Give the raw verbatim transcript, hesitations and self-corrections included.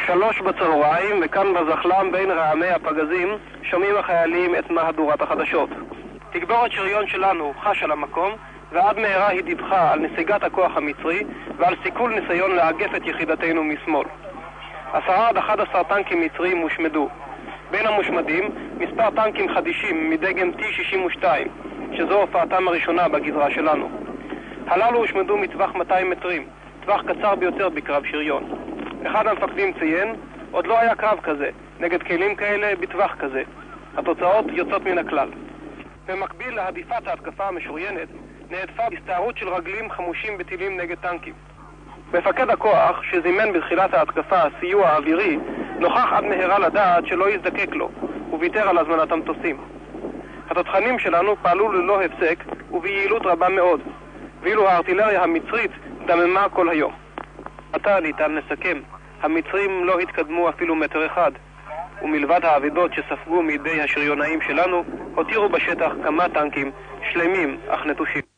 שלוש בצהריים, וכאן בזחלם בין רעמי הפגזים שומעים החיילים את מהדורת החדשות. תגבורת שריון שלנו חש על המקום, ועד מהרה היא דיווחה על נסיגת הכוח המצרי ועל סיכול ניסיון לאגף את יחידתנו משמאל. עשרה עד אחד עשר טנקים מצריים הושמדו. בין המושמדים מספר טנקים חדישים מדגם טי שישים ושתיים, שזו הופעתם הראשונה בגזרה שלנו. הללו הושמדו מטווח מאתיים מטרים, טווח קצר ביותר בקרב שריון. אחד המפקדים ציין, עוד לא היה קרב כזה, נגד כלים כאלה בטווח כזה. התוצאות יוצאות מן הכלל. במקביל להדיפת ההתקפה המשוריינת, נעדפה הסתערות של רגלים חמושים בטילים נגד טנקים. מפקד הכוח, שזימן בתחילת ההתקפה סיוע אווירי, נוכח עד מהרה לדעת שלא יזדקק לו, וויתר על הזמנת המטוסים. התותחנים שלנו פעלו ללא הפסק וביעילות רבה מאוד, ואילו הארטילריה המצרית דממה כל היום. עתה ניתן לסכם, המצרים לא התקדמו אפילו מטר אחד, ומלבד העבידות שספגו מידי השריונאים שלנו, הותירו בשטח כמה טנקים שלמים אך נטושים.